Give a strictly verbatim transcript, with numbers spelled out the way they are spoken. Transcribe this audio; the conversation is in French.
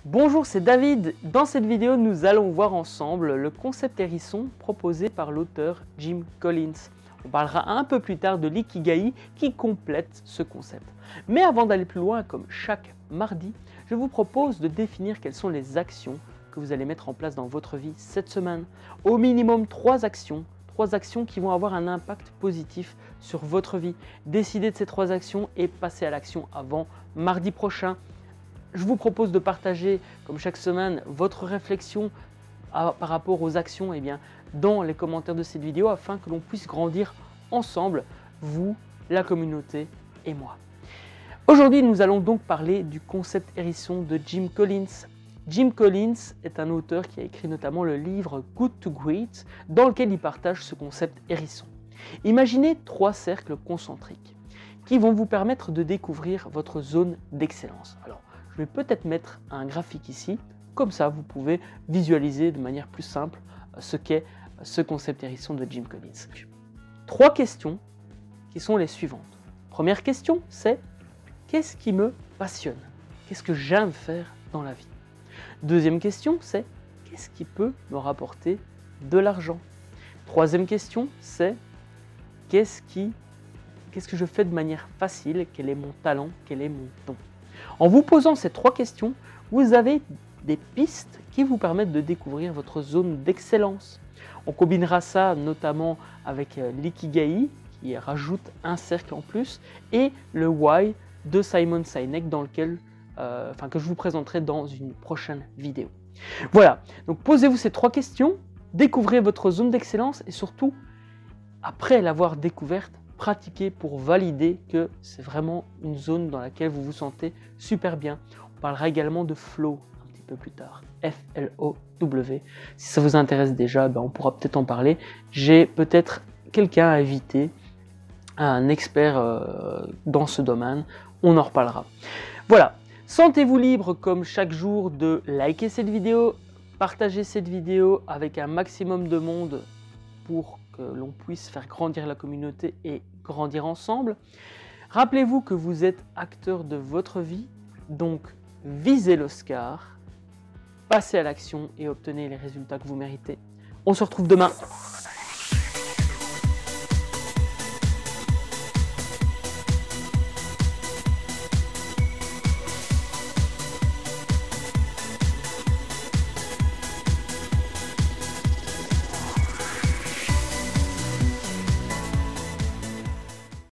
Bonjour, c'est David. Dans cette vidéo, nous allons voir ensemble le concept hérisson proposé par l'auteur Jim Collins. On parlera un peu plus tard de l'ikigai qui complète ce concept. Mais avant d'aller plus loin, comme chaque mardi, je vous propose de définir quelles sont les actions que vous allez mettre en place dans votre vie cette semaine. Au minimum trois actions, trois actions qui vont avoir un impact positif sur votre vie. Décidez de ces trois actions et passez à l'action avant mardi prochain. Je vous propose de partager, comme chaque semaine, votre réflexion à, par rapport aux actions eh bien, dans les commentaires de cette vidéo afin que l'on puisse grandir ensemble, vous, la communauté et moi. Aujourd'hui, nous allons donc parler du concept hérisson de Jim Collins. Jim Collins est un auteur qui a écrit notamment le livre Good to Great, dans lequel il partage ce concept hérisson. Imaginez trois cercles concentriques qui vont vous permettre de découvrir votre zone d'excellence. Alors, je vais peut-être mettre un graphique ici, comme ça vous pouvez visualiser de manière plus simple ce qu'est ce concept hérisson de Jim Collins. Trois questions qui sont les suivantes. Première question, c'est qu'est-ce qui me passionne? Qu'est-ce que j'aime faire dans la vie? Deuxième question, c'est qu'est-ce qui peut me rapporter de l'argent? Troisième question, c'est qu'est-ce qui, qu'est-ce que je fais de manière facile? Quel est mon talent? Quel est mon don? En vous posant ces trois questions, vous avez des pistes qui vous permettent de découvrir votre zone d'excellence. On combinera ça notamment avec l'ikigai qui rajoute un cercle en plus et le why de Simon Sinek dans lequel, euh, enfin, que je vous présenterai dans une prochaine vidéo. Voilà, donc posez-vous ces trois questions, découvrez votre zone d'excellence et surtout, après l'avoir découverte, pratiquez pour valider que c'est vraiment une zone dans laquelle vous vous sentez super bien. On parlera également de flow un petit peu plus tard, F L O W. Si ça vous intéresse déjà, ben on pourra peut-être en parler. J'ai peut-être quelqu'un à inviter, un expert euh, dans ce domaine, on en reparlera. Voilà, sentez-vous libre comme chaque jour de liker cette vidéo, partager cette vidéo avec un maximum de monde pour que l'on puisse faire grandir la communauté et grandir ensemble. Rappelez-vous que vous êtes acteur de votre vie, donc visez l'Oscar, passez à l'action et obtenez les résultats que vous méritez. On se retrouve demain.